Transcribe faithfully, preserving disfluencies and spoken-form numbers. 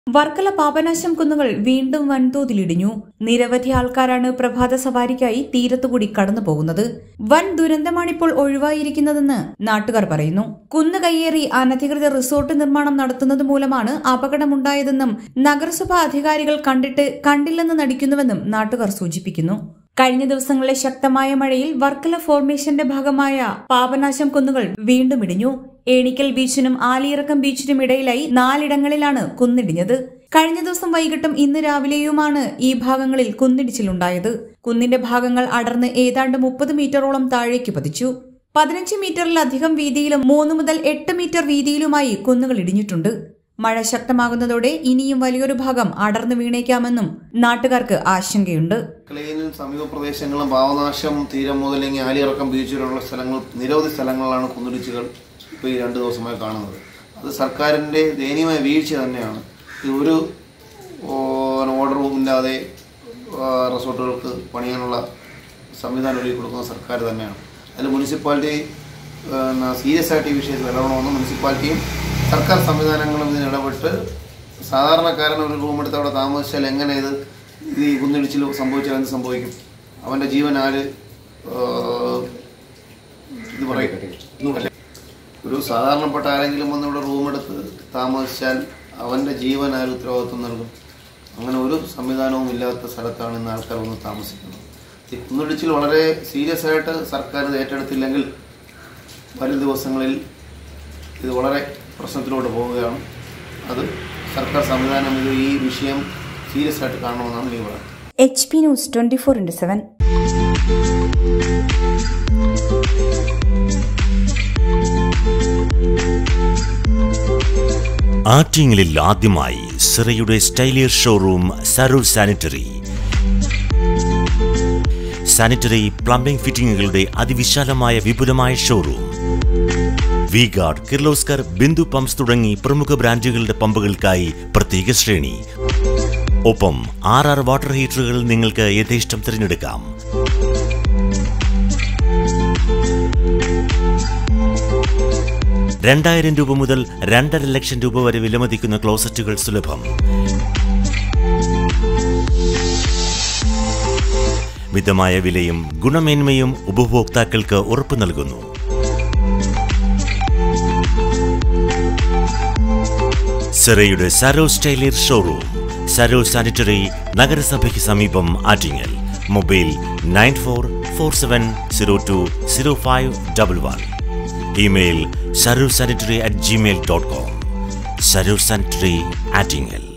വർക്കല പാപനാശം കുന്നുകൾ വീണ്ടും വൻതോതിലിടിഞ്ഞു. നിരവധി ആൾക്കാരാണ് പ്രഭാത സവാരിക്കായി തീരത്തുകൂടി കടന്നു പോകുന്നത്. വൻ ദുരന്തമാണിപ്പോൾ ഒഴിവായിരിക്കുന്നതെന്ന് നാട്ടുകാർ പറയുന്നു. കുന്ന് കയ്യേറി അനധികൃത റിസോർട്ട് നിർമ്മാണം നടത്തുന്നത് മൂലമാണ് അപകടമുണ്ടായതെന്നും നഗരസഭാ അധികാരികൾ കണ്ടിട്ട് കണ്ടില്ലെന്ന് നടിക്കുന്നുവെന്നും നാട്ടുകാർ സൂചിപ്പിക്കുന്നു. കഴിഞ്ഞ ദിവസങ്ങളിലെ ശക്തമായ മഴയിൽ വർക്കല ഫോർമേഷന്റെ ഭാഗമായ പാപനാശം കുന്നുകൾ വീണ്ടും ഇടിഞ്ഞു. ഏണിക്കൽ ബീച്ചിനും ആലിയിറക്കം ബീച്ചിനും ഇടയിലായി നാലിടങ്ങളിലാണ് കുന്നിടിഞ്ഞത്. കഴിഞ്ഞ ദിവസം വൈകിട്ടും ഇന്ന് രാവിലെയുമാണ് ഈ ഭാഗങ്ങളിൽ കുന്നിടിച്ചിലുണ്ടായത്. കുന്നിന്റെ ഭാഗങ്ങൾ അടർന്ന് ഏതാണ്ട് മുപ്പത് മീറ്ററോളം താഴേക്ക് പതിച്ചു. പതിനഞ്ച് മീറ്ററിലധികം വീതിയിലും മൂന്ന് മുതൽ എട്ട് മീറ്റർ വീതിയിലുമായി കുന്നുകൾ ഇടിഞ്ഞിട്ടുണ്ട്. മഴ ശക്തമാകുന്നതോടെ ഇനിയും വലിയൊരു ഭാഗം അടർന്നു വീണേക്കാമെന്നും നാട്ടുകാർക്ക് ആശങ്കയുണ്ട്. സമീപ പ്രദേശങ്ങളും പാവനാശം തീരം മുതലെങ്കിൽ ആലിയിറക്കം ബീച്ചിലുള്ള സ്ഥലങ്ങൾ നിരവധി സ്ഥലങ്ങളിലാണ് കുന്നിടിച്ചുകൾ ഇപ്പോൾ ഈ രണ്ട് ദിവസമായി കാണുന്നത്. അത് സർക്കാരിൻ്റെ ദയനീയമായ വീഴ്ച തന്നെയാണ്. ഒരു ഓർഡറും ഇല്ലാതെ റിസോർട്ടുകൾക്ക് പണിയാനുള്ള സംവിധാനം ഒരുക്കി കൊടുക്കുന്ന സർക്കാർ തന്നെയാണ്. അതിൽ മുനിസിപ്പാലിറ്റി സീരിയസ് ആയിട്ട് ഈ വിഷയത്തിൽ ഇടപെടണമെന്ന് മുനിസിപ്പാലിറ്റിയും സർക്കാർ സംവിധാനങ്ങളും ഇതിന് ഇടപെട്ട് സാധാരണക്കാരൻ ഒരു റൂം എടുത്ത് അവിടെ താമസിച്ചാൽ എങ്ങനെ ഇത് ഈ കുന്നിടിച്ചിൽ സംഭവിച്ചാൽ എന്ത് സംഭവിക്കും? അവൻ്റെ ജീവൻ ആര് ഇത് പറയും? ഒരു സാധാരണപ്പെട്ട ആരെങ്കിലും വന്ന് ഇവിടെ റൂം എടുത്ത് താമസിച്ചാൽ അവൻ്റെ ജീവൻ ആര് ഉത്തരവാദിത്വം നൽകും? അങ്ങനെ ഒരു സംവിധാനവും ഇല്ലാത്ത സ്ഥലത്താണ് ഇന്ന് ആൾക്കാർ വന്ന് താമസിക്കുന്നത്. ഈ കുന്നിടിച്ചിൽ വളരെ സീരിയസ് ആയിട്ട് സർക്കാർ ഇത് ഏറ്റെടുത്തില്ലെങ്കിൽ വരും ദിവസങ്ങളിൽ ഇത് വളരെ പ്രശ്നത്തിലോട്ട് പോവുകയാണ്. അത് സർക്കാർ സംവിധാനം ഇത് ഈ വിഷയം സീരിയസ് ആയിട്ട് കാണണമെന്നാണ് എനിക്ക് പറയുന്നത്. H P news twenty four into seven. ആറ്റിങ്ങലിൽ ആദ്യമായി സിറയുടെ സ്റ്റൈലിയർ ഷോറൂം സരൂർ സാനിറ്ററി. സാനിറ്ററി പ്ലംബിംഗ് ഫിറ്റിംഗുകളുടെ അതിവിശാലമായ വിപുലമായ showroom. V guard, Kirloskar, Bindu pumps തുടങ്ങി പ്രമുഖ ബ്രാൻഡുകളുടെ പമ്പുകൾക്കായി പ്രത്യേക ശ്രേണി. ഒപ്പം ആർ ആർ വാട്ടർ ഹീറ്ററുകൾ നിങ്ങൾക്ക് യഥേഷ്ടം തിരഞ്ഞെടുക്കാം. രണ്ടായിരം രൂപ മുതൽ രണ്ടര ലക്ഷം രൂപ വരെ വിലമതിക്കുന്ന ക്ലോസറ്റുകൾ സുലഭം. മിതമായ വിലയും ഗുണമേന്മയും ഉപഭോക്താക്കൾക്ക് ഉറപ്പു നൽകുന്നു. സിറയുടെ സരോ സ്റ്റൈലിയർ ഷോറൂം, സരോ സാനിറ്ററി, നഗരസഭയ്ക്ക് സമീപം, Attingal. Mobile nine four four seven zero two zero five double one. Email Saro sanitary at Gmail dot com. Saro sanitary, Attingal.